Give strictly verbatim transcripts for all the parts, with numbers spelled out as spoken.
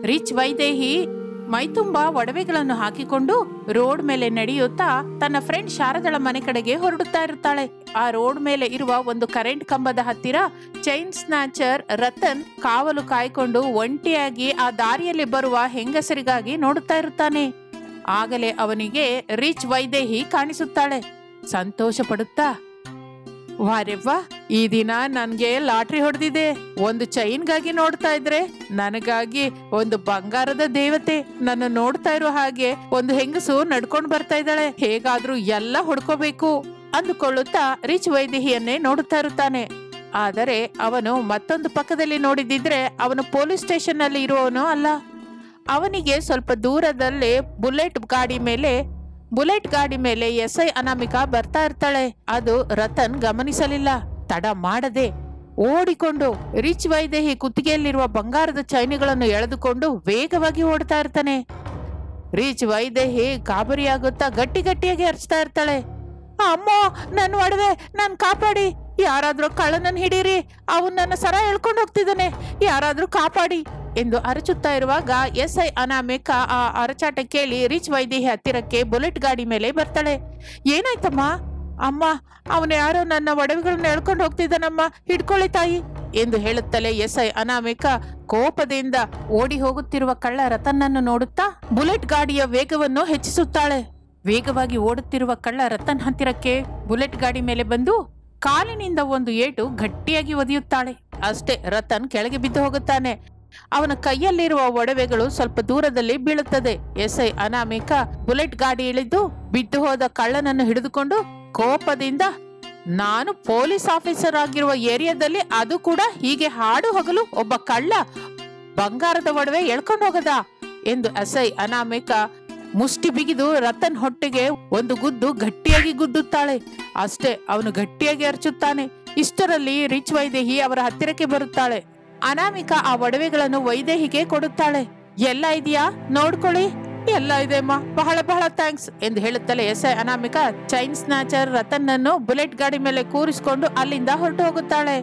Rich Vaidehi ಮೈತುಂಬಾ ಒಡವೆಗಳನ್ನು ಹಾಕಿಕೊಂಡು road ಮೇಲೆ ನಡೆಯುತ್ತಾ ತನ್ನ ಫ್ರೆಂಡ್ ಶಾರದಳ ಮನೆ ಕಡೆಗೆ ಹೊರಡುತ್ತಾ ಇರುತ್ತಾಳೆ. ಆ ರೋಡ್ ಮೇಲೆ ಇರುವ ಒಂದು ಕರೆಂಟ್ ಕಂಬದ ಹತ್ತಿರ ಚೈನ್ ಸ್ನಾಚರ್ ರತನ್ ಕಾವಲು ಕಾಯ್ಕೊಂಡು ಒಂಟಿಯಾಗಿ ಆ ದಾರಿಯಲ್ಲಿ ಬರುವ ಹೆಂಗಸರಿಗಾಗಿ ನೋಡುತ್ತಾ ಇರುತ್ತಾನೆ. ಆಗಲೇ ಅವನಿಗೆ ರಿಚ್ ವೈದೇಹಿ ಕಾಣಿಸುತ್ತಾಳೆ. ಸಂತೋಷ ಪಡುತ್ತಾ, ವಾರೆವ್ವಾ, ಈ ದಿನ ನನ್ಗೆ ಲಾಟ್ರಿ ಹೊಡೆದಿದೆ. ಒಂದು ಚೈನ್ಗಾಗಿ ನೋಡ್ತಾ ಇದ್ರೆ ನನಗಾಗಿ ಒಂದು ಬಂಗಾರದ ದೇವತೆ ನನ್ನ ನೋಡ್ತಾ ಇರೋ ಹಾಗೆ ಒಂದು ಹೆಂಗಸು ನಡ್ಕೊಂಡು ಬರ್ತಾ ಇದ್ದಾಳೆ. ಹೇಗಾದ್ರೂ ಎಲ್ಲ ಹೊಡ್ಕೋಬೇಕು ಅಂದುಕೊಳ್ಳುತ್ತಾ ರಿಚ್ ವೈದೇಹಿಯನ್ನೇ ನೋಡುತ್ತಾ ಇರುತ್ತಾನೆ. ಆದರೆ ಅವನು ಮತ್ತೊಂದು ಪಕ್ಕದಲ್ಲಿ ನೋಡಿದಿದ್ರೆ ಅವನು ಪೊಲೀಸ್ ಸ್ಟೇಷನ್ ನಲ್ಲಿ ಇರುವವನು ಅಲ್ಲ. ಅವನಿಗೆ ಸ್ವಲ್ಪ ದೂರದಲ್ಲೇ ಬುಲೆಟ್ ಗಾಡಿ ಮೇಲೆ ಬುಲೆಟ್ ಗಾಡಿ ಮೇಲೆ ಎಸ್ ಐ ಅನಾಮಿಕಾ ಬರ್ತಾ ಇರ್ತಾಳೆ. ಅದು ರತನ್ ಗಮನಿಸಲಿಲ್ಲ. ತಡ ಮಾಡದೆ ಓಡಿಕೊಂಡು ರಿಚ್ ವೈದೇಹಿ ಕುತ್ತಿಗೆಯಲ್ಲಿರುವ ಬಂಗಾರದ ಚೈನಿಗಳನ್ನು ಎಳೆದುಕೊಂಡು ವೇಗವಾಗಿ ಓಡ್ತಾ ಇರ್ತಾನೆ. ರಿಚ್ ವೈದೇಹಿ ಗಾಬರಿಯಾಗುತ್ತಾ ಗಟ್ಟಿ ಗಟ್ಟಿಯಾಗಿ ಅರ್ಚ್ತಾ ಇರ್ತಾಳೆ, ಅಮ್ಮೋ, ನನ್ನ ಒಡವೆ, ನನ್ ಕಾಪಾಡಿ, ಯಾರಾದ್ರೂ ಕಳ್ಳನನ್ನು ಹಿಡೀರಿ, ಅವನ್ ನನ್ನ ಸರ ಎಳ್ಕೊಂಡು ಹೋಗ್ತಿದ್ದಾನೆ, ಯಾರಾದ್ರೂ ಕಾಪಾಡಿ ಎಂದು ಅರಚುತ್ತಾ ಇರುವಾಗ ಎಸ್ ಐ ಅನಾಮಿಕಾ ಆ ಅರಚಾಟ ಕೇಳಿ ರಿಚ್ ವೈದೇಹಿ ಹತ್ತಿರಕ್ಕೆ ಬುಲೆಟ್ ಗಾಡಿ ಮೇಲೆ ಬರ್ತಾಳೆ. ಏನಾಯ್ತಮ್ಮ? ಅಮ್ಮ, ಅವನು ಯಾರೋ ನನ್ನ ಒಡವೆಗಳನ್ನ ಎಳ್ಕೊಂಡು ಹೋಗ್ತಿದ್ದಾನಮ್ಮ, ಹಿಡ್ಕೊಳ್ಳಿ ತಾಯಿ ಎಂದು ಹೇಳುತ್ತಲೇ ಎಸ್ ಐ ಅನಾಮಿಕಾ ಕೋಪದಿಂದ ಓಡಿ ಹೋಗುತ್ತಿರುವ ಕಳ್ಳ ರತನ್ನನ್ನು ನೋಡುತ್ತಾ ಬುಲೆಟ್ ಗಾಡಿಯ ವೇಗವನ್ನು ಹೆಚ್ಚಿಸುತ್ತಾಳೆ. ವೇಗವಾಗಿ ಓಡುತ್ತಿರುವ ಕಳ್ಳ ರತನ್ ಹತ್ತಿರಕ್ಕೆ ಬುಲೆಟ್ ಗಾಡಿ ಮೇಲೆ ಬಂದು ಕಾಲಿನಿಂದ ಒಂದು ಏಟು ಗಟ್ಟಿಯಾಗಿ ಒದೆಯುತ್ತಾಳೆ. ಅಷ್ಟೇ, ರತನ್ ಕೆಳಗೆ ಬಿದ್ದು ಹೋಗುತ್ತಾನೆ. ಅವನ ಕೈಯಲ್ಲಿರುವ ಒಡವೆಗಳು ಸ್ವಲ್ಪ ದೂರದಲ್ಲಿ ಬೀಳುತ್ತದೆ. ಎಸ್ ಐ ಅನಾಮಿಕಾ ಬುಲೆಟ್ ಗಾಡಿ ಇಳಿದು ಬಿದ್ದು ಹೋದ ಕಳ್ಳನನ್ನು ಹಿಡಿದುಕೊಂಡು ಕೋಪದಿಂದ, ನಾನು ಪೊಲೀಸ್ ಆಫೀಸರ್ ಆಗಿರುವ ಏರಿಯಾದಲ್ಲಿ ಅದು ಕೂಡ ಹೀಗೆ ಹಾಡು ಹಗಲು ಒಬ್ಬ ಕಳ್ಳ ಬಂಗಾರದ ಒಡವೆ ಎಳ್ಕೊಂಡು ಹೋಗದ ಎಂದು ಎಸ್ ಐ ಅನಾಮಿಕಾ ಮುಷ್ಟಿ ಬಿಗಿದು ರತನ್ ಹೊಟ್ಟೆಗೆ ಒಂದು ಗುದ್ದು ಗಟ್ಟಿಯಾಗಿ ಗುದ್ದುತ್ತಾಳೆ. ಅಷ್ಟೇ, ಅವನು ಗಟ್ಟಿಯಾಗಿ ಅರಚುತ್ತಾನೆ. ಇಷ್ಟರಲ್ಲಿ ರಿಚ್ ವೈದೇಹಿ ಅವರ ಹತ್ತಿರಕ್ಕೆ ಬರುತ್ತಾಳೆ. ಅನಾಮಿಕಾ ಆ ಒಡವೆಗಳನ್ನು ವೈದೇಹಿಗೆ ಕೊಡುತ್ತಾಳೆ. ಎಲ್ಲ ಇದೆಯಾ, ನೋಡ್ಕೊಳ್ಳಿ. ಎಲ್ಲ ಇದೆ ಅಮ್ಮ, ಬಹಳ ಬಹಳ ಥ್ಯಾಂಕ್ಸ್ ಎಂದು ಹೇಳುತ್ತಲೇ S I Anamika chain snatcher Ratan ಅನ್ನು ಬುಲೆಟ್ ಗಾಡಿ ಮೇಲೆ ಕೂರಿಸಿಕೊಂಡು ಅಲ್ಲಿಂದ ಹೊರಟು ಹೋಗುತ್ತಾಳೆ.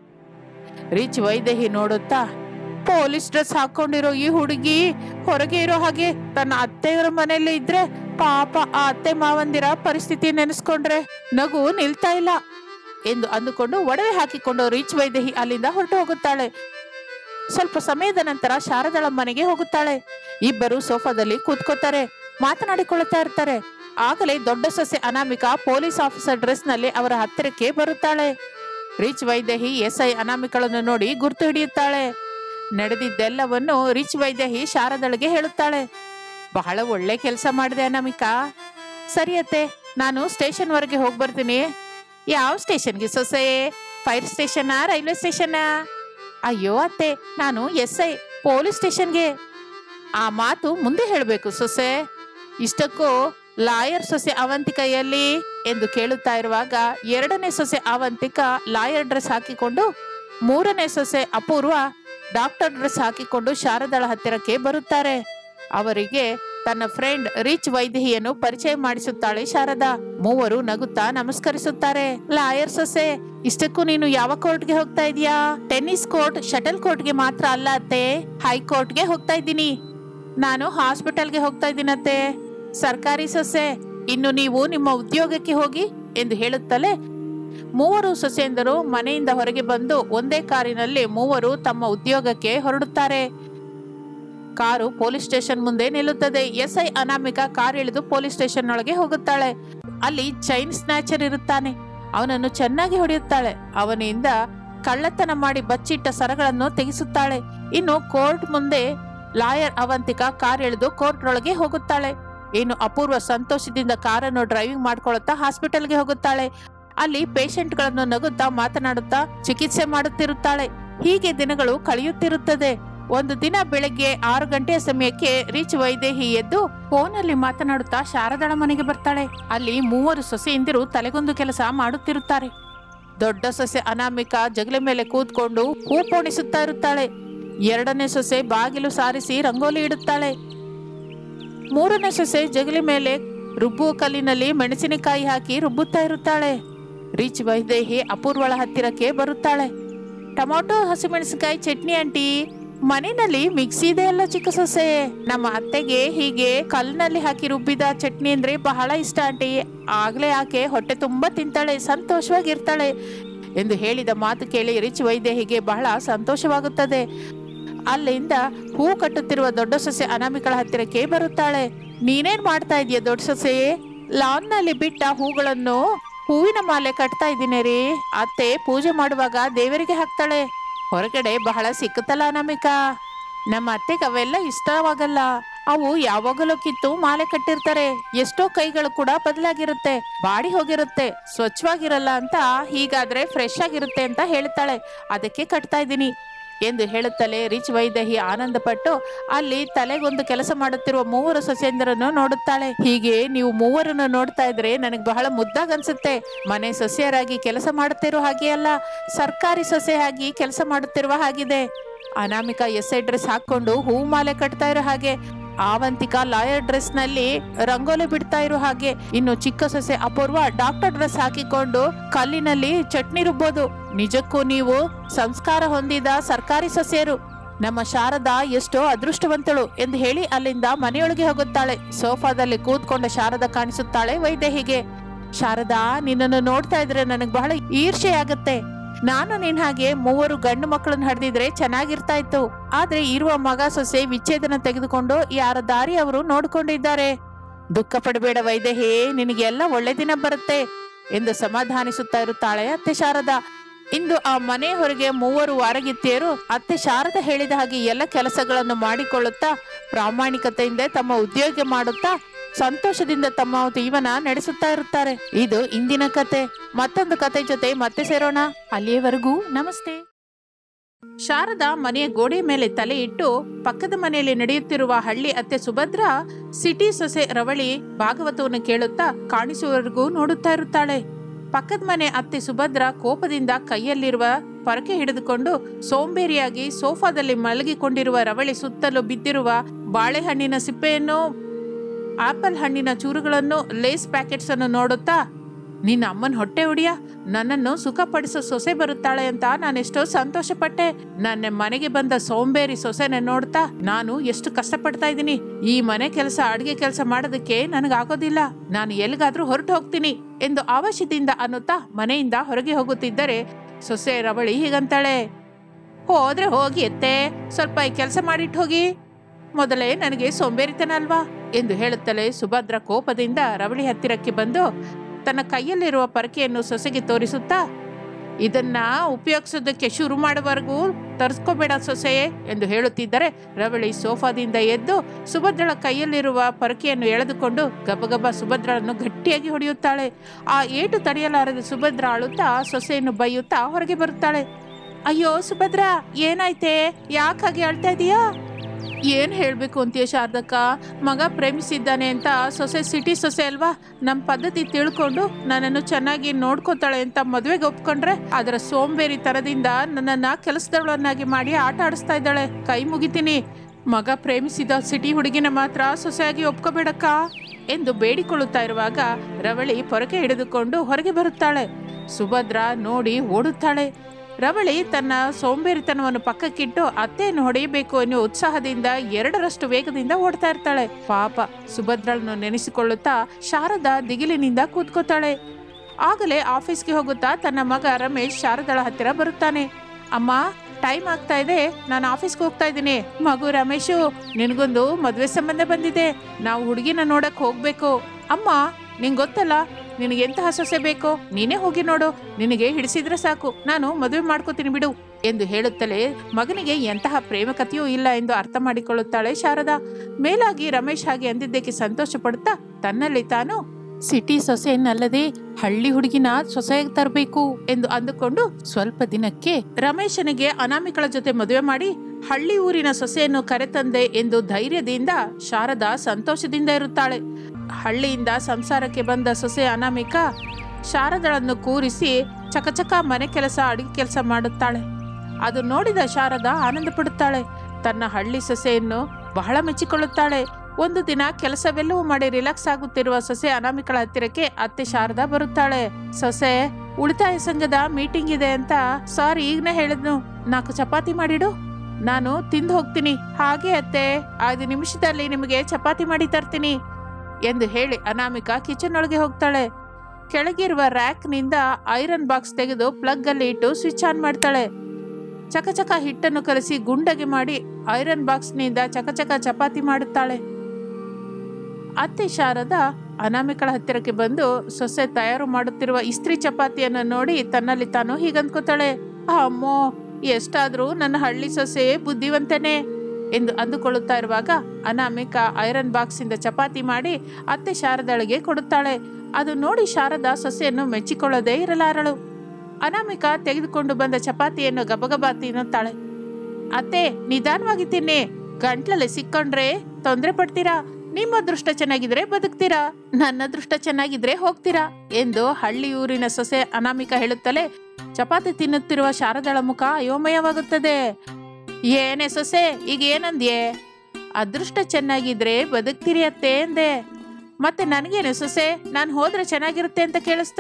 ರಿಚ್ ವೈದೇಹಿ ನೋಡುತ್ತಾ, ಪೊಲೀಸ್ ಡ್ರೆಸ್ ಹಾಕೊಂಡಿರೋ ಈ ಹುಡುಗಿ ಹೊರಗೆ ಇರೋ ಹಾಗೆ ತನ್ನ ಅತ್ತೆಯವರ ಮನೆಯಲ್ಲಿ ಇದ್ರೆ ಪಾಪ ಆ ಅತ್ತೆ ಮಾವಂದಿರ ಪರಿಸ್ಥಿತಿ ನೆನೆಸ್ಕೊಂಡ್ರೆ ನಗು ನಿಲ್ತಾ ಇಲ್ಲ ಎಂದು ಅಂದುಕೊಂಡು ಒಡವೆ ಹಾಕಿಕೊಂಡು ರಿಚ್ ವೈದೇಹಿ ಅಲ್ಲಿಂದ ಹೊರಟು ಹೋಗುತ್ತಾಳೆ. ಸ್ವಲ್ಪ ಸಮಯದ ನಂತರ ಶಾರದಳ ಮನೆಗೆ ಹೋಗುತ್ತಾಳೆ. ಇಬ್ಬರು ಸೋಫಾದಲ್ಲಿ ಕೂತ್ಕೋತಾರೆ, ಮಾತನಾಡಿಕೊಳ್ಳುತ್ತಾ ಇರ್ತಾರೆ. ಆಗಲೇ ದೊಡ್ಡ ಸೊಸೆ ಅನಾಮಿಕಾ ಪೊಲೀಸ್ ಆಫೀಸರ್ ಡ್ರೆಸ್ ನಲ್ಲಿ ಅವರ ಹತ್ತಿರಕ್ಕೆ ಬರುತ್ತಾಳೆ. ರಿಚ್ ವೈದೇಹಿ ಎಸ್ ಐ ಅನಾಮಿಕಳನ್ನು ನೋಡಿ ಗುರ್ತು ಹಿಡಿಯುತ್ತಾಳೆ. ನಡೆದಿದ್ದೆಲ್ಲವನ್ನು ರಿಚ್ ವೈದೇಹಿ ಶಾರದಳಿಗೆ ಹೇಳುತ್ತಾಳೆ. ಬಹಳ ಒಳ್ಳೆ ಕೆಲಸ ಮಾಡಿದೆ ಅನಾಮಿಕಾ. ಸರಿಯತ್ತೆ, ನಾನು ಸ್ಟೇಷನ್ ವರೆಗೆ ಹೋಗಿ ಬರ್ತೀನಿ. ಯಾವ ಸ್ಟೇಷನ್ಗೆ ಸೊಸೆ? Fire station, railway station? ಅಯ್ಯೋ ಅತ್ತೆ, ನಾನು ಎಸ್ ಐ ಪೊಲೀಸ್ ಸ್ಟೇಷನ್ಗೆ. ಆ ಮಾತು ಮುಂದೆ ಹೇಳಬೇಕು ಸೊಸೆ. ಇಷ್ಟಕ್ಕೂ ಲಾಯರ್ ಸೊಸೆ ಅವಂತಿಕಾ ಎಲ್ಲಿ ಎಂದು ಕೇಳುತ್ತಾ ಇರುವಾಗ ಎರಡನೇ ಸೊಸೆ ಅವಂತಿಕಾ ಲಾಯರ್ ಡ್ರೆಸ್ ಹಾಕಿಕೊಂಡು, ಮೂರನೇ ಸೊಸೆ ಅಪೂರ್ವ ಡಾಕ್ಟರ್ ಡ್ರೆಸ್ ಹಾಕಿಕೊಂಡು ಶಾರದಳ ಹತ್ತಿರಕ್ಕೆ ಬರುತ್ತಾರೆ. ಅವರಿಗೆ ತನ್ನ ಫ್ರೆಂಡ್ ರಿಚ್ ವೈದೇಹಿಯನ್ನು ಪರಿಚಯ ಮಾಡಿಸುತ್ತಾಳೆ ಶಾರದಾ. ಮೂವರು ನಗುತ್ತಾ ನಮಸ್ಕರಿಸುತ್ತಾರೆ. ಲಾಯರ್ ಸೊಸೆ, ಇಷ್ಟಕ್ಕೂ ನೀನು ಯಾವ ಕೋರ್ಟ್ಗೆ ಹೋಗ್ತಾ ಇದೀಯಾ? ಟೆನ್ನಿಸ್ ಕೋರ್ಟ್, ಶಟಲ್ ಕೋರ್ಟ್ಗೆ ಮಾತ್ರ ಅಲ್ಲ ಅತ್ತೆ, ಹೈಕೋರ್ಟ್ಗೆ ಹೋಗ್ತಾ ಇದ್ದೀನಿ. ನಾನು ಹಾಸ್ಪಿಟಲ್ಗೆ ಹೋಗ್ತಾ ಇದ್ದೀನತ್ತೆ. ಸರ್ಕಾರಿ ಸೊಸೆ, ಇನ್ನು ನೀವು ನಿಮ್ಮ ಉದ್ಯೋಗಕ್ಕೆ ಹೋಗಿ ಎಂದು ಹೇಳುತ್ತಲೇ ಮೂವರು ಸೊಸೆಯಂದರು ಮನೆಯಿಂದ ಹೊರಗೆ ಬಂದು ಒಂದೇ ಕಾರಿನಲ್ಲಿ ಮೂವರು ತಮ್ಮ ಉದ್ಯೋಗಕ್ಕೆ ಹೊರಡುತ್ತಾರೆ. ಕಾರು ಪೊಲೀಸ್ ಸ್ಟೇಷನ್ ಮುಂದೆ ನಿಲ್ಲುತ್ತದೆ. ಎಸ್ ಐ ಅನಾಮಿಕಾ ಕಾರ್ ಇಳಿದು ಪೊಲೀಸ್ ಸ್ಟೇಷನ್ ಒಳಗೆ ಹೋಗುತ್ತಾಳೆ. ಅಲ್ಲಿ ಚೈನ್ ಸ್ನಾಚರ್ ಇರುತ್ತಾನೆ. ಅವನನ್ನು ಚೆನ್ನಾಗಿ ಹೊಡೆಯುತ್ತಾಳೆ. ಅವನಿಂದ ಕಳ್ಳತನ ಮಾಡಿ ಬಚ್ಚಿಟ್ಟ ಸರಗಳನ್ನು ತೆಗೆಸುತ್ತಾಳೆ. ಇನ್ನು ಕೋರ್ಟ್ ಮುಂದೆ ಲಾಯರ್ ಅವಂತಿಕಾ ಕಾರ್ ಇಳಿದು ಕೋರ್ಟ್ ಒಳಗೆ ಹೋಗುತ್ತಾಳೆ. ಇನ್ನು ಅಪೂರ್ವ ಸಂತೋಷದಿಂದ ಕಾರನ್ನು ಡ್ರೈವಿಂಗ್ ಮಾಡ್ಕೊಳ್ಳುತ್ತಾ ಹಾಸ್ಪಿಟಲ್ಗೆ ಹೋಗುತ್ತಾಳೆ. ಅಲ್ಲಿ ಪೇಷಂಟ್ ಗಳನ್ನು ನಗುತ್ತಾ ಮಾತನಾಡುತ್ತಾ ಚಿಕಿತ್ಸೆ ಮಾಡುತ್ತಿರುತ್ತಾಳೆ. ಹೀಗೆ ದಿನಗಳು ಕಳೆಯುತ್ತಿರುತ್ತದೆ. ಒಂದು ದಿನ ಬೆಳಗ್ಗೆ ಆರು ಗಂಟೆಯ ಸಮಯಕ್ಕೆ ರಿಚ್ ವೈದೇಹಿ ಎದ್ದು ಫೋನಲ್ಲಿ ಮಾತನಾಡುತ್ತಾ ಶಾರದಳ ಮನೆಗೆ ಬರ್ತಾಳೆ. ಅಲ್ಲಿ ಮೂವರು ಸೊಸೆಯಂದಿರು ತಲೆಗೊಂದು ಕೆಲಸ ಮಾಡುತ್ತಿರುತ್ತಾರೆ. ದೊಡ್ಡ ಸೊಸೆ ಅನಾಮಿಕಾ ಜಗಲಿ ಮೇಲೆ ಕೂತ್ಕೊಂಡು ಹೂ ಪೋಣಿಸುತ್ತಾ ಇರುತ್ತಾಳೆ. ಎರಡನೇ ಸೊಸೆ ಬಾಗಿಲು ಸಾರಿಸಿ ರಂಗೋಲಿ ಇಡುತ್ತಾಳೆ. ಮೂರನೇ ಸೊಸೆ ಜಗಲಿ ಮೇಲೆ ರುಬ್ಬುವ ಕಲ್ಲಿನಲ್ಲಿ ಮೆಣಸಿನಕಾಯಿ ಹಾಕಿ ರುಬ್ಬುತ್ತಾ ಇರುತ್ತಾಳೆ. ರಿಚ್ ವೈದೇಹಿ ಅಪೂರ್ವಳ ಹತ್ತಿರಕ್ಕೆ ಬರುತ್ತಾಳೆ. ಟೊಮೊಟೊ ಹಸಿಮೆಣಸಿನಕಾಯಿ ಚಟ್ನಿ ಆಂಟಿ ಮನೆಯಲ್ಲಿ ಮಿಕ್ಸಿ ಇದೆ ಅಲ್ಲ ಚಿಕ್ಕ ಸೊಸೆ, ನಮ್ಮ ಅತ್ತೆಗೆ ಹೀಗೆ ಕಲ್ಲಿನಲ್ಲಿ ಹಾಕಿ ರುಬ್ಬಿದ ಚಟ್ನಿ ಅಂದ್ರೆ ಬಹಳ ಇಷ್ಟ ಆಂಟಿ. ಆಗ್ಲೇ ಆಕೆ ಹೊಟ್ಟೆ ತುಂಬಾ ತಿಂತಾಳೆ, ಸಂತೋಷವಾಗಿರ್ತಾಳೆ ಎಂದು ಹೇಳಿದ ಮಾತು ಕೇಳಿ ರಿಚ್ ವೈದೇಹಿಗೆ ಬಹಳ ಸಂತೋಷವಾಗುತ್ತದೆ. ಅಲ್ಲಿಂದ ಹೂ ಕಟ್ಟುತ್ತಿರುವ ದೊಡ್ಡ ಸೊಸೆ ಅನಾಮಿಕಳ ಹತ್ತಿರಕ್ಕೆ ಬರುತ್ತಾಳೆ. ನೀನೇನ್ ಮಾಡ್ತಾ ಇದೀಯ ದೊಡ್ಡ ಸೊಸೆ? ಲಾನ್ ನಲ್ಲಿ ಬಿಟ್ಟ ಹೂಗಳನ್ನು ಹೂವಿನ ಮಾಲೆ ಕಟ್ತಾ ಇದ್ದೀನಿ ರೀ. ಅತ್ತೆ ಪೂಜೆ ಮಾಡುವಾಗ ದೇವರಿಗೆ ಹಾಕ್ತಾಳೆ. ಹೊರಗಡೆ ಬಹಳ ಸಿಕ್ಕುತ್ತಲ್ಲ ಅನಾಮಿಕಾ, ನಮ್ಮ ಅತ್ತೆಗೆ ಅವೆಲ್ಲ ಇಷ್ಟವಾಗಲ್ಲ. ಅವು ಯಾವಾಗಲೂ ಕಿತ್ತು ಮಾಲೆ ಕಟ್ಟಿರ್ತಾರೆ. ಎಷ್ಟೋ ಕೈಗಳು ಕೂಡ ಬದಲಾಗಿರುತ್ತೆ, ಬಾಡಿ ಹೋಗಿರುತ್ತೆ, ಸ್ವಚ್ಛವಾಗಿರಲ್ಲ ಅಂತ. ಹೀಗಾದ್ರೆ ಫ್ರೆಶ್ ಆಗಿರುತ್ತೆ ಅಂತ ಹೇಳ್ತಾಳೆ. ಅದಕ್ಕೆ ಕಟ್ತಾ ಇದ್ದೀನಿ ಎಂದು ಹೇಳುತ್ತಲೇ ರಿಚ್ ವೈದೇಹಿ ಆನಂದ ಪಟ್ಟು ಅಲ್ಲಿ ತಲೆಗೊಂದು ಕೆಲಸ ಮಾಡುತ್ತಿರುವ ಮೂವರು ಸೊಸೆಯಂದರನ್ನು ನೋಡುತ್ತಾಳೆ. ಹೀಗೆ ನೀವು ಮೂವರನ್ನು ನೋಡ್ತಾ ಇದ್ರೆ ನನಗೆ ಬಹಳ ಮುದ್ದಾಗ್ ಅನ್ಸುತ್ತೆ. ಮನೆ ಸೊಸೆಯರಾಗಿ ಕೆಲಸ ಮಾಡುತ್ತಿರುವ ಹಾಗೆ ಅಲ್ಲ, ಸರ್ಕಾರಿ ಸೊಸೆಯಾಗಿ ಕೆಲಸ ಮಾಡುತ್ತಿರುವ ಹಾಗಿದೆ. ಅನಾಮಿಕಾ ಎಸ್ ಐ ಡ್ರೆಸ್ ಹಾಕೊಂಡು ಹೂ ಮಾಲೆ ಕಟ್ತಾ ಇರೋ ಹಾಗೆ, ಆವಂತಿಕಾ ಲಾಯರ್ ಡ್ರೆಸ್ ನಲ್ಲಿ ರಂಗೋಲಿ ಬಿಡ್ತಾ ಇರೋ ಹಾಗೆ, ಇನ್ನು ಚಿಕ್ಕ ಸೊಸೆ ಅಪೂರ್ವ ಡಾಕ್ಟರ್ ಡ್ರೆಸ್ ಹಾಕಿಕೊಂಡು ಕಲ್ಲಿನಲ್ಲಿ ಚಟ್ನಿ ರುಬ್ಬೋದು. ನಿಜಕ್ಕೂ ನೀವು ಸಂಸ್ಕಾರ ಹೊಂದಿದ ಸರ್ಕಾರಿ ಸೊಸೆಯರು. ನಮ್ಮ ಶಾರದಾ ಎಷ್ಟೋ ಅದೃಷ್ಟವಂತಳು ಎಂದು ಹೇಳಿ ಅಲ್ಲಿಂದ ಮನೆಯೊಳಗೆ ಹೋಗುತ್ತಾಳೆ. ಸೋಫಾದಲ್ಲಿ ಕೂತ್ಕೊಂಡ ಶಾರದಾ ಕಾಣಿಸುತ್ತಾಳೆ ವೈದೇಹಿಗೆ. ಶಾರದಾ, ನಿನ್ನನ್ನು ನೋಡ್ತಾ ಇದ್ರೆ ನನಗೆ ಬಹಳ ಈರ್ಷೆ ಆಗತ್ತೆ. ನಾನು ನಿನ್ ಹಾಗೆ ಮೂವರು ಗಂಡು ಮಕ್ಕಳನ್ನ ಹಡ್ದಿದ್ರೆ ಚೆನ್ನಾಗಿರ್ತಾ ಇತ್ತು. ಆದ್ರೆ ಇರುವ ಮಗ ಸೊಸೆ ವಿಚ್ಛೇದನ ತೆಗೆದುಕೊಂಡು ಯಾರ ದಾರಿ ಅವರು ನೋಡ್ಕೊಂಡಿದ್ದಾರೆ. ದುಃಖ ಪಡಬೇಡ ವೈದೇಹಿ, ನಿನಗೆಲ್ಲ ಒಳ್ಳೆ ದಿನ ಬರುತ್ತೆ ಎಂದು ಸಮಾಧಾನಿಸುತ್ತಾ ಇರುತ್ತಾಳೆ ಅತ್ತೆ ಶಾರದಾ. ಇಂದು ಆ ಮನೆ ಹೊರಗೆ ಮೂವರು ವಾರಗಿತ್ತಿಯರು ಅತ್ತೆ ಶಾರದಾ ಹೇಳಿದ ಹಾಗೆ ಎಲ್ಲ ಕೆಲಸಗಳನ್ನು ಮಾಡಿಕೊಳ್ಳುತ್ತಾ ಪ್ರಾಮಾಣಿಕತೆಯಿಂದ ತಮ್ಮ ಉದ್ಯೋಗ ಮಾಡುತ್ತಾ ಸಂತೋಷದಿಂದ ತಮ್ಮ ಜೀವನ ನಡೆಸುತ್ತಾ ಇರುತ್ತಾರೆ. ಇದು ಇಂದಿನ ಕತೆ. ಮತ್ತೊಂದು ಕತೆ ಜೊತೆ ಮತ್ತೆ ಸೇರೋಣ. ಅಲ್ಲಿಯವರೆಗೂ ನಮಸ್ತೆ. ಶಾರದಾ ಮನೆಯ ಗೋಡೆ ಮೇಲೆ ತಲೆ ಇಟ್ಟು ಪಕ್ಕದ ಮನೆಯಲ್ಲಿ ನಡೆಯುತ್ತಿರುವ ಹಳ್ಳಿ ಅತ್ತೆ ಸುಭದ್ರ ಸಿಟಿ ಸೊಸೆ ರವಳಿ ಭಾಗವತವನ್ನು ಕೇಳುತ್ತಾ ಕಾಣಿಸುವವರೆಗೂ ನೋಡುತ್ತಾ ಇರುತ್ತಾಳೆ. ಪಕ್ಕದ ಮನೆ ಅತ್ತೆ ಸುಭದ್ರ ಕೋಪದಿಂದ ಕೈಯಲ್ಲಿರುವ ಪರಕೆ ಹಿಡಿದುಕೊಂಡು ಸೋಂಬೇರಿಯಾಗಿ ಸೋಫಾದಲ್ಲಿ ಮಲಗಿಕೊಂಡಿರುವ ರವಳಿ ಸುತ್ತಲೂ ಬಿದ್ದಿರುವ ಬಾಳೆಹಣ್ಣಿನ ಸಿಪ್ಪೆಯನ್ನು, ಆಪಲ್ ಹಣ್ಣಿನ ಚೂರುಗಳನ್ನು, ಲೇಸ್ ಪ್ಯಾಕೆಟ್ಸ್ ಅನ್ನು ನೋಡುತ್ತಾ, ನಿನ್ನ ಅಮ್ಮನ ಹೊಟ್ಟೆ ಹೊಡಿಯ, ನನ್ನನ್ನು ಸುಖಪಡಿಸೋ ಸೊಸೆ ಬರುತ್ತಾಳೆ ಅಂತ ನಾನೆಷ್ಟೋ ಸಂತೋಷ ಪಟ್ಟೆ. ನನ್ನ ಮನೆಗೆ ಬಂದ ಸೋಂಬೇರಿ ಸೊಸೆನ ನೋಡ್ತಾ ನಾನು ಎಷ್ಟು ಕಷ್ಟಪಡ್ತಾ ಇದ್ದೀನಿ. ಈ ಮನೆ ಕೆಲಸ, ಅಡಿಗೆ ಕೆಲಸ ಮಾಡೋದಕ್ಕೆ ನನಗಾಗೋದಿಲ್ಲ. ನಾನು ಎಲ್ಲಿಗಾದ್ರೂ ಹೊರಟು ಹೋಗ್ತೀನಿ ಎಂದು ಆವಶ್ಯದಿಂದ ಅನ್ನುತ್ತಾ ಮನೆಯಿಂದ ಹೊರಗೆ ಹೋಗುತ್ತಿದ್ದರೆ ಸೊಸೆ ರವಳಿ ಹೀಗಂತಾಳೆ, ಹೋದ್ರೆ ಹೋಗಿ ಎತ್ತೆ, ಸ್ವಲ್ಪ ಈ ಕೆಲಸ ಮಾಡಿಟ್ಟು ಹೋಗಿ, ಮೊದಲೇ ನನಗೆ ಸೋಂಬೇರಿತನ ಅಲ್ವಾ ಎಂದು ಹೇಳುತ್ತಲೇ ಸುಭದ್ರ ಕೋಪದಿಂದ ರವಳಿ ಹತ್ತಿರಕ್ಕೆ ಬಂದು ತನ್ನ ಕೈಯಲ್ಲಿರುವ ಪರಕೆಯನ್ನು ಸೊಸೆಗೆ ತೋರಿಸುತ್ತಾ, ಇದನ್ನ ಉಪಯೋಗಿಸೋದಕ್ಕೆ ಶುರು ಮಾಡುವವರೆಗೂ ತರಿಸ್ಕೋಬೇಡ ಸೊಸೆಯೇ ಎಂದು ಹೇಳುತ್ತಿದ್ದರೆ ರವಳಿ ಸೋಫಾದಿಂದ ಎದ್ದು ಸುಭದ್ರಳ ಕೈಯಲ್ಲಿರುವ ಪರಕೆಯನ್ನು ಎಳೆದುಕೊಂಡು ಗಬಗಬ ಸುಭದ್ರಳನ್ನು ಗಟ್ಟಿಯಾಗಿ ಹೊಡೆಯುತ್ತಾಳೆ. ಆ ಏಟು ತಡೆಯಲಾರದ ಸುಭದ್ರ ಅಳುತ್ತಾ ಸೊಸೆಯನ್ನು ಬೈಯುತ್ತಾ ಹೊರಗೆ ಬರುತ್ತಾಳೆ. ಅಯ್ಯೋ ಸುಭದ್ರ, ಏನಾಯ್ತೆ? ಯಾಕಾಗಿ ಅಳ್ತಾ ಇದೀಯಾ? ಏನ್ ಹೇಳ್ಬೇಕು ಅಂತೀಯ ಶಾರದಕ್ಕ? ಮಗ ಪ್ರೇಮಿಸಿದ್ದಾನೆ ಅಂತ ಸೊಸೆ ಸಿಟಿ ಸೊಸೆ ಅಲ್ವಾ, ನಮ್ಮ ಪದ್ಧತಿ ತಿಳ್ಕೊಂಡು ನನ್ನನ್ನು ಚೆನ್ನಾಗಿ ನೋಡ್ಕೋತಾಳೆ ಅಂತ ಮದುವೆಗೆ ಒಪ್ಕೊಂಡ್ರೆ ಅದರ ಸೋಂಬೇರಿ ತರದಿಂದ ನನ್ನನ್ನ ಕೆಲಸದವಳನ್ನಾಗಿ ಮಾಡಿ ಆಟ ಆಡಿಸ್ತಾ ಇದ್ದಾಳೆ. ಕೈ ಮುಗಿತೀನಿ, ಮಗ ಪ್ರೇಮಿಸಿದ ಸಿಟಿ ಹುಡುಗಿನ ಮಾತ್ರ ಸೊಸೆಯಾಗಿ ಒಪ್ಕೋಬೇಡಕ್ಕ ಎಂದು ಬೇಡಿಕೊಳ್ಳುತ್ತಾ ಇರುವಾಗ ರವಳಿ ಪೊರಕೆ ಹಿಡಿದುಕೊಂಡು ಹೊರಗೆ ಬರುತ್ತಾಳೆ. ಸುಭದ್ರ ನೋಡಿ ಓಡುತ್ತಾಳೆ. ರವಳಿ ತನ್ನ ಸೋಂಬೇರಿತನವನ್ನು ಪಕ್ಕಕ್ಕಿಟ್ಟು ಅತ್ತೆಯನ್ನು ಹೊಡೆಯಬೇಕು ಎನ್ನುವ ಉತ್ಸಾಹದಿಂದ ಎರಡರಷ್ಟು ವೇಗದಿಂದ ಓಡ್ತಾ ಇರ್ತಾಳೆ. ಪಾಪ ಸುಭದ್ರಳನ್ನು ನೆನೆಸಿಕೊಳ್ಳುತ್ತಾ ಶಾರದಾ ದಿಗಿಲಿನಿಂದ ಕೂತ್ಕೋತಾಳೆ. ಆಗಲೇ ಆಫೀಸ್ಗೆ ಹೋಗುತ್ತಾ ತನ್ನ ಮಗ ರಮೇಶ್ ಶಾರದಳ ಹತ್ತಿರ ಬರುತ್ತಾನೆ. ಅಮ್ಮ, ಟೈಮ್ ಆಗ್ತಾ ಇದೆ, ನಾನು ಆಫೀಸ್ಗೆ ಹೋಗ್ತಾ ಇದ್ದೀನಿ. ಮಗು ರಮೇಶು, ನಿನಗೊಂದು ಮದುವೆ ಸಂಬಂಧ ಬಂದಿದೆ, ನಾವು ಹುಡುಗಿನ ನೋಡಕ್ ಹೋಗ್ಬೇಕು. ಅಮ್ಮ, ನಿಂಗೆ ಗೊತ್ತಲ್ಲ ನಿನಗೆ ಎಂತಹ ಸೊಸೆ ಬೇಕೋ, ನೀನೇ ಹೋಗಿ ನೋಡು, ನಿನಗೆ ಹಿಡಿಸಿದ್ರೆ ಸಾಕು, ನಾನು ಮದುವೆ ಮಾಡ್ಕೋತೀನಿ ಬಿಡು ಎಂದು ಹೇಳುತ್ತಲೇ ಮಗನಿಗೆ ಎಂತಹ ಪ್ರೇಮ ಕಥೆಯೂ ಇಲ್ಲ ಎಂದು ಅರ್ಥ ಮಾಡಿಕೊಳ್ಳುತ್ತಾಳೆ ಶಾರದಾ. ಮೇಲಾಗಿ ರಮೇಶ್ ಹಾಗೆ ಅಂದಿದ್ದಕ್ಕೆ ಸಂತೋಷ ಪಡುತ್ತಾ ತನ್ನಲ್ಲಿ ತಾನು ಸಿಟಿ ಸೊಸೆಯನ್ನಲ್ಲದೆ ಹಳ್ಳಿ ಹುಡುಗಿನ ಸೊಸೆಯಾಗಿ ತರಬೇಕು ಎಂದು ಅಂದುಕೊಂಡು ಸ್ವಲ್ಪ ದಿನಕ್ಕೆ ರಮೇಶನಿಗೆ ಅನಾಮಿಕಳ ಜೊತೆ ಮದುವೆ ಮಾಡಿ ಹಳ್ಳಿ ಊರಿನ ಸೊಸೆಯನ್ನು ಕರೆತಂದೆ ಎಂದು ಧೈರ್ಯದಿಂದ ಶಾರದಾ ಸಂತೋಷದಿಂದ ಇರುತ್ತಾಳೆ. ಹಳ್ಳಿಯಿಂದ ಸಂಸಾರಕ್ಕೆ ಬಂದ ಸೊಸೆ ಅನಾಮಿಕಾ ಶಾರದಳನ್ನು ಕೂರಿಸಿ ಚಕಚಕ ಮನೆ ಕೆಲಸ, ಅಡಿಗೆ ಕೆಲಸ ಮಾಡುತ್ತಾಳೆ. ಅದು ನೋಡಿದ ಶಾರದಾ ಆನಂದ ಪಡುತ್ತಾಳೆ. ತನ್ನ ಹಳ್ಳಿ ಸೊಸೆಯನ್ನು ಬಹಳ ಮೆಚ್ಚಿಕೊಳ್ಳುತ್ತಾಳೆ. ಒಂದು ದಿನ ಕೆಲಸವೆಲ್ಲವೂ ಮಾಡಿ ರಿಲ್ಯಾಕ್ಸ್ ಆಗುತ್ತಿರುವ ಸೊಸೆ ಅನಾಮಿಕಳ ಹತ್ತಿರಕ್ಕೆ ಅತ್ತೆ ಶಾರದಾ ಬರುತ್ತಾಳೆ. ಸೊಸೆ, ಉಳಿತಾಯ ಸಂಘದ ಮೀಟಿಂಗ್ ಇದೆ ಅಂತ ಸಾರಿ ಈಗನೇ ಹೇಳಿದ್ನು, ನಾಲ್ಕು ಚಪಾತಿ ಮಾಡಿಡು. ನಾನು ತಿಂದು ಹೋಗ್ತೀನಿ. ಹಾಗೆ ಅತ್ತೆ, ಐದು ನಿಮಿಷದಲ್ಲಿ ನಿಮಗೆ ಚಪಾತಿ ಮಾಡಿ ತರ್ತೀನಿ ಎಂದು ಹೇಳಿ ಅನಾಮಿಕಾ ಕಿಚನ್ ಒಳಗೆ ಹೋಗ್ತಾಳೆ. ಕೆಳಗಿರುವ ರ್ಯಾಕ್ನಿಂದ ಐರನ್ ಬಾಕ್ಸ್ ತೆಗೆದು ಪ್ಲಗ್ ಅಲ್ಲಿ ಇಟ್ಟು ಸ್ವಿಚ್ ಆನ್ ಮಾಡ್ತಾಳೆ. ಚಕಚಕ ಹಿಟ್ಟನ್ನು ಕಲಸಿ ಗುಂಡಗೆ ಮಾಡಿ ಐರನ್ ಬಾಕ್ಸ್ನಿಂದ ಚಕಚಕ ಚಪಾತಿ ಮಾಡುತ್ತಾಳೆ. ಅತ್ತೆ ಶಾರದಾ ಅನಾಮಿಕಳ ಹತ್ತಿರಕ್ಕೆ ಬಂದು ಸೊಸೆ ತಯಾರು ಮಾಡುತ್ತಿರುವ ಇಸ್ತ್ರಿ ಚಪಾತಿಯನ್ನು ನೋಡಿ ತನ್ನಲ್ಲಿ ತಾನು ಹೀಗಂದ್ಕೋತಾಳೆ, ಅಮ್ಮೋ, ಎಷ್ಟಾದ್ರೂ ನನ್ನ ಹಳ್ಳಿ ಸೊಸೆ ಬುದ್ಧಿವಂತನೇ ಎಂದು ಅಂದುಕೊಳ್ಳುತ್ತಾ ಇರುವಾಗ ಅನಾಮಿಕಾ ಐರನ್ ಬಾಕ್ಸ್ ಇಂದ ಚಪಾತಿ ಮಾಡಿ ಅತ್ತೆ ಶಾರದಾಳಿಗೆ ಕೊಡುತ್ತಾಳೆ. ಅದು ನೋಡಿ ಶಾರದಾ ಸೊಸೆಯನ್ನು ಮೆಚ್ಚಿಕೊಳ್ಳದೆ ಇರಲಾರಳು. ಅನಾಮಿಕಾ ತೆಗೆದುಕೊಂಡು ಬಂದ ಚಪಾತಿಯನ್ನು ಗಬಗಬ ತಿನ್ನುತ್ತಾಳೆ. ಅತ್ತೆ, ನಿಧಾನವಾಗಿ ತಿನ್ನಿ, ಗಂಟ್ಲಲ್ಲಿ ಸಿಕ್ಕೊಂಡ್ರೆ ತೊಂದರೆ ಪಡ್ತೀರಾ. ನಿಮ್ಮ ಅದೃಷ್ಟ ಚೆನ್ನಾಗಿದ್ರೆ ಬದುಕ್ತೀರಾ, ನನ್ನ ಅದೃಷ್ಟ ಚೆನ್ನಾಗಿದ್ರೆ ಹೋಗ್ತೀರಾ ಎಂದು ಹಳ್ಳಿ ಊರಿನ ಸೊಸೆ ಅನಾಮಿಕಾ ಹೇಳುತ್ತಲೇ ಚಪಾತಿ ತಿನ್ನುತ್ತಿರುವ ಶಾರದಾಳ ಮುಖ ಅಯೋಮಯವಾಗುತ್ತದೆ. ಏನೇ ಸೊಸೆ, ಈಗ ಏನಂದ್ಯೆ? ಅದೃಷ್ಟ ಚೆನ್ನಾಗಿದ್ರೆ ಬದುಕ್ತೀರಿ ಅತ್ತೆ ಎಂದೆ. ಮತ್ತೆ ನನಗೇನು ಸೊಸೆ, ನಾನು ಹೋದ್ರೆ ಚೆನ್ನಾಗಿರುತ್ತೆ ಅಂತ ಕೇಳಿಸ್ತು?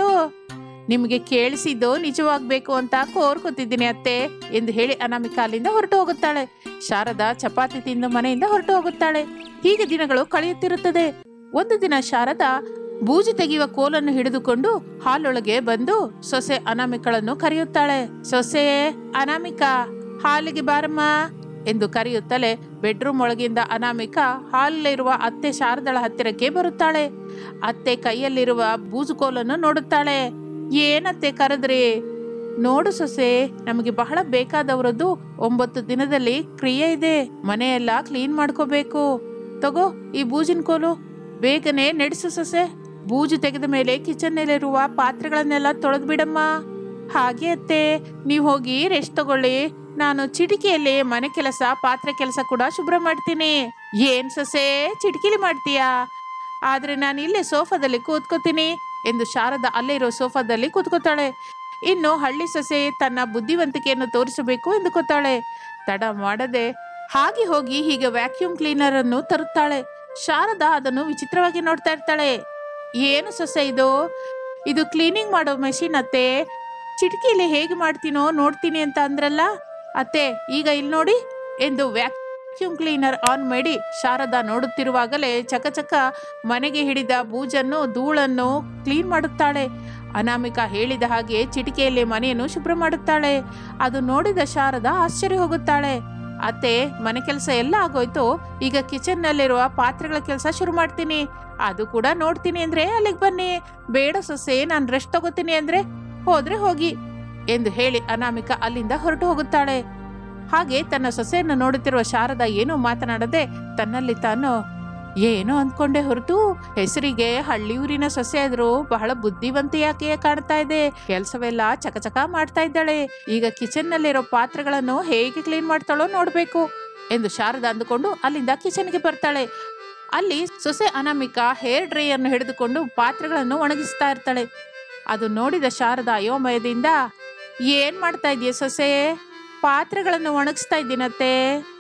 ನಿಮಗೆ ಕೇಳಿಸಿದ್ದು ನಿಜವಾಗ್ಬೇಕು ಅಂತ ಕೋರ್ಕೊತಿದ್ದೀನಿ ಅತ್ತೆ ಎಂದು ಹೇಳಿ ಅನಾಮಿಕಾ ಅಲ್ಲಿಂದ ಹೊರಟು ಹೋಗುತ್ತಾಳೆ. ಶಾರದಾ ಚಪಾತಿ ತಿಂದು ಮನೆಯಿಂದ ಹೊರಟು ಹೋಗುತ್ತಾಳೆ. ಹೀಗೆ ದಿನಗಳು ಕಳೆಯುತ್ತಿರುತ್ತದೆ. ಒಂದು ದಿನ ಶಾರದಾ ಬೂಜಿ ತೆಗೆಯುವ ಕೋಲನ್ನು ಹಿಡಿದುಕೊಂಡು ಹಾಲೊಳಗೆ ಬಂದು ಸೊಸೆ ಅನಾಮಿಕಳನ್ನು ಕರೆಯುತ್ತಾಳೆ. ಸೊಸೆ ಅನಾಮಿಕಾ, ಹಾಲಿಗೆ ಬಾರಮ್ಮ ಎಂದು ಕರೆಯುತ್ತಲೇ ಬೆಡ್ರೂಮ್ ಒಳಗಿಂದ ಅನಾಮಿಕಾ ಹಾಲಲ್ಲಿರುವ ಅತ್ತೆ ಶಾರದಳ ಹತ್ತಿರಕ್ಕೆ ಬರುತ್ತಾಳೆ. ಅತ್ತೆ ಕೈಯಲ್ಲಿರುವ ಬೂಜು ಕೋಲನ್ನು ನೋಡುತ್ತಾಳೆ. ಏನತ್ತೆ ಕರೆದ್ರಿ? ನೋಡು ಸೊಸೆ, ನಮಗೆ ಬಹಳ ಬೇಕಾದವರದ್ದು ಒಂಬತ್ತು ದಿನದಲ್ಲಿ ಕ್ರಿಯೆ ಇದೆ. ಮನೆಯೆಲ್ಲ ಕ್ಲೀನ್ ಮಾಡ್ಕೋಬೇಕು. ತಗೋ ಈ ಬೂಜಿನ ಕೋಲು, ಬೇಗನೆ ನಡೆಸು ಸೊಸೆ. ಬೂಜು ತೆಗೆದ ಮೇಲೆ ಕಿಚನ್ನಲ್ಲಿರುವ ಪಾತ್ರೆಗಳನ್ನೆಲ್ಲ ತೊಳೆದು ಬಿಡಮ್ಮ. ಹಾಗೆ ಅತ್ತೆ, ನೀವು ಹೋಗಿ ರೆಸ್ಟ್ ತಗೊಳ್ಳಿ. ನಾನು ಚಿಟಿಕೆಯಲ್ಲಿ ಮನೆ ಕೆಲಸ ಪಾತ್ರೆ ಕೆಲಸ ಕೂಡ ಶುಭ್ರ ಮಾಡ್ತೀನಿ. ಏನ್ ಸೊಸೆ, ಚಿಟಿಕೆಲಿ ಮಾಡ್ತೀಯಾ? ಆದ್ರೆ ನಾನು ಇಲ್ಲೇ ಸೋಫಾದಲ್ಲಿ ಕೂತ್ಕೋತೀನಿ ಎಂದು ಶಾರದಾ ಅಲ್ಲೇ ಇರೋ ಸೋಫಾದಲ್ಲಿ ಕೂತ್ಕೋತಾಳೆ. ಇನ್ನು ಹಳ್ಳಿ ಸೊಸೆ ತನ್ನ ಬುದ್ಧಿವಂತಿಕೆಯನ್ನು ತೋರಿಸಬೇಕು ಎಂದುಕೋತಾಳೆ. ತಡ ಮಾಡದೆ ಹಾಗೆ ಹೋಗಿ ಹೀಗೆ ವ್ಯಾಕ್ಯೂಮ್ ಕ್ಲೀನರ್ ಅನ್ನು ತರುತ್ತಾಳೆ. ಶಾರದಾ ಅದನ್ನು ವಿಚಿತ್ರವಾಗಿ ನೋಡ್ತಾ ಇರ್ತಾಳೆ. ಏನು ಸೊಸೆ ಇದು? ಇದು ಕ್ಲೀನಿಂಗ್ ಮಾಡೋ ಮೆಷಿನ್ ಅತ್ತೆ. ಚಿಟಿಕೆಯಲ್ಲಿ ಹೇಗೆ ಮಾಡ್ತೀನೋ ನೋಡ್ತೀನಿ ಅಂತ ಅಂದ್ರಲ್ಲ ಅತ್ತೆ, ಈಗ ಇಲ್ಲಿ ನೋಡಿ ಎಂದು ವ್ಯಾಕ್ಯೂಮ್ ಕ್ಲೀನರ್ ಆನ್ ಮಾಡಿ ಶಾರದಾ ನೋಡುತ್ತಿರುವಾಗಲೇ ಚಕಚಕ ಮನೆಗೆ ಹಿಡಿದ ಬೂಜನ್ನು ಧೂಳನ್ನು ಕ್ಲೀನ್ ಮಾಡುತ್ತಾಳೆ. ಅನಾಮಿಕಾ ಹೇಳಿದ ಹಾಗೆ ಚಿಟಿಕೆಯಲ್ಲಿ ಮನೆಯನ್ನು ಶುಭ್ರ ಮಾಡುತ್ತಾಳೆ. ಅದು ನೋಡಿದ ಶಾರದಾ ಆಶ್ಚರ್ಯ ಹೋಗುತ್ತಾಳೆ. ಅತ್ತೆ, ಮನೆ ಕೆಲಸ ಎಲ್ಲ ಆಗೋಯ್ತು, ಈಗ ಕಿಚನ್ ನಲ್ಲಿರುವ ಪಾತ್ರೆಗಳ ಕೆಲಸ ಶುರು ಮಾಡ್ತೀನಿ. ಅದು ಕೂಡ ನೋಡ್ತೀನಿ ಅಂದ್ರೆ ಅಲ್ಲಿಗೆ ಬನ್ನಿ. ಬೇಡ ಸೊಸೆ, ನಾನು ರೆಸ್ಟ್ ತಗೋತೀನಿ ಅಂದ್ರೆ ಹೋದ್ರೆ ಹೋಗಿ ಎಂದು ಹೇಳಿ ಅನಾಮಿಕಾ ಅಲ್ಲಿಂದ ಹೊರಟು ಹೋಗುತ್ತಾಳೆ. ಹಾಗೆ ತನ್ನ ಸೊಸೆಯನ್ನು ನೋಡುತ್ತಿರುವ ಶಾರದಾ ಏನೂ ಮಾತನಾಡದೆ ತನ್ನಲ್ಲಿ ತಾನು ಏನೋ ಅಂದ್ಕೊಂಡೆ ಹೊರತು ಹೆಸರಿಗೆ ಹಳ್ಳಿಯೂರಿನ ಸೊಸೆ ಆದ್ರೂ ಬಹಳ ಬುದ್ಧಿವಂತೆಯಾಕೆ ಕಾಣ್ತಾ ಇದೆ. ಕೆಲಸವೆಲ್ಲ ಚಕಚಕ ಮಾಡ್ತಾ ಇದ್ದಾಳೆ. ಈಗ ಕಿಚನ್ ನಲ್ಲಿರೋ ಪಾತ್ರೆಗಳನ್ನು ಹೇಗೆ ಕ್ಲೀನ್ ಮಾಡ್ತಾಳೋ ನೋಡ್ಬೇಕು ಎಂದು ಶಾರದಾ ಅಂದುಕೊಂಡು ಅಲ್ಲಿಂದ ಕಿಚನ್ಗೆ ಬರ್ತಾಳೆ. ಅಲ್ಲಿ ಸೊಸೆ ಅನಾಮಿಕಾ ಹೇರ್ ಡ್ರೈಯರ್ನ್ನು ಹಿಡಿದುಕೊಂಡು ಪಾತ್ರೆಗಳನ್ನು ಒಣಗಿಸ್ತಾ ಇರ್ತಾಳೆ. ಅದು ನೋಡಿದ ಶಾರದಾ ಅಯೋಮಯದಿಂದ, ಏನ್ ಮಾಡ್ತಾ ಇದೀಯ ಸೊಸೆ? ಪಾತ್ರೆಗಳನ್ನು ಒಣಗಿಸ್ತಾ ಇದ್ದೀನತ್ತೆ.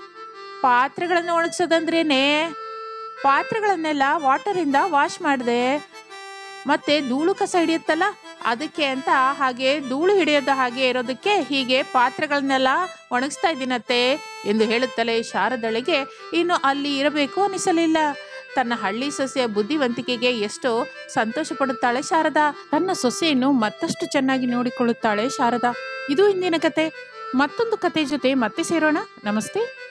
ಪಾತ್ರೆಗಳನ್ನು ಒಣಗಿಸೋದಂದ್ರೇನೆ? ಪಾತ್ರೆಗಳನ್ನೆಲ್ಲ ವಾಟರಿಂದ ವಾಶ್ ಮಾಡಿದೆ, ಮತ್ತೆ ಧೂಳು ಕಸ ಹಿಡಿಯುತ್ತಲ್ಲ ಅದಕ್ಕೆ ಅಂತ. ಹಾಗೆ ಧೂಳು ಹಿಡಿಯೋದ ಹಾಗೆ ಇರೋದಕ್ಕೆ ಹೀಗೆ ಪಾತ್ರೆಗಳನ್ನೆಲ್ಲ ಒಣಗಿಸ್ತಾ ಇದ್ದೀನತ್ತೆ ಎಂದು ಹೇಳುತ್ತಲೇ ಶಾರದಳಿಗೆ ಇನ್ನು ಅಲ್ಲಿ ಇರಬೇಕು ಅನಿಸಲಿಲ್ಲ. ತನ್ನ ಹಳ್ಳಿ ಸೊಸೆಯ ಬುದ್ಧಿವಂತಿಕೆಗೆ ಎಷ್ಟು ಸಂತೋಷ ಪಡುತ್ತಾಳೆ ಶಾರದಾ. ತನ್ನ ಸೊಸೆಯನ್ನು ಮತ್ತಷ್ಟು ಚೆನ್ನಾಗಿ ನೋಡಿಕೊಳ್ಳುತ್ತಾಳೆ ಶಾರದಾ. ಇದು ಇಂದಿನ ಕತೆ. ಮತ್ತೊಂದು ಕತೆ ಜೊತೆ ಮತ್ತೆ ಸೇರೋಣ. ನಮಸ್ತೆ.